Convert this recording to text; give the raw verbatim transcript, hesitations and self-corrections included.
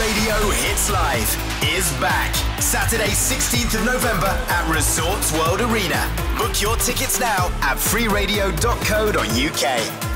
Radio Hits Live is back. Saturday, sixteenth of November at Resorts World Arena. Book your tickets now at free radio dot co dot U K.